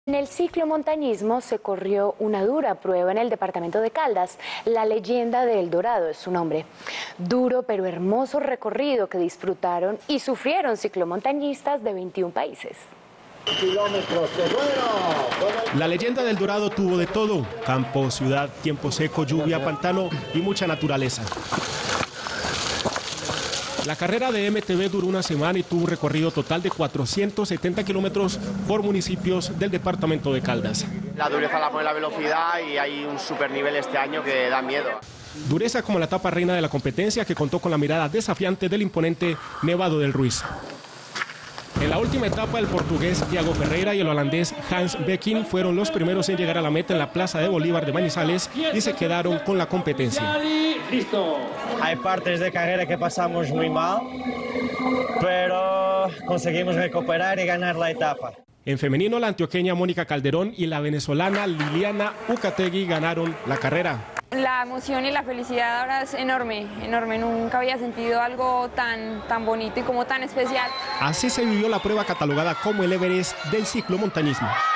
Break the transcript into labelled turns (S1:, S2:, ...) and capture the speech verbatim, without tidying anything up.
S1: En el ciclomontañismo se corrió una dura prueba en el departamento de Caldas. La Leyenda del Dorado es su nombre. Duro pero hermoso recorrido que disfrutaron y sufrieron ciclomontañistas de veintiún países.
S2: La Leyenda del Dorado tuvo de todo: campo, ciudad, tiempo seco, lluvia, pantano y mucha naturaleza. La carrera de M T B duró una semana y tuvo un recorrido total de cuatrocientos setenta kilómetros por municipios del departamento de Caldas.
S3: La dureza la pone la velocidad y hay un super nivel este año que da miedo.
S2: Dureza como la etapa reina de la competencia, que contó con la mirada desafiante del imponente Nevado del Ruiz. En la última etapa, el portugués Thiago Ferreira y el holandés Hans Becking fueron los primeros en llegar a la meta en la Plaza de Bolívar de Manizales y se quedaron con la competencia.
S4: Hay partes de carrera que pasamos muy mal, pero conseguimos recuperar y ganar la etapa.
S2: En femenino, la antioqueña Mónica Calderón y la venezolana Liliana Ucategui ganaron la carrera.
S5: La emoción y la felicidad ahora es enorme, enorme. Nunca había sentido algo tan, tan bonito y como tan especial.
S2: Así se vivió la prueba catalogada como el Everest del ciclomontañismo.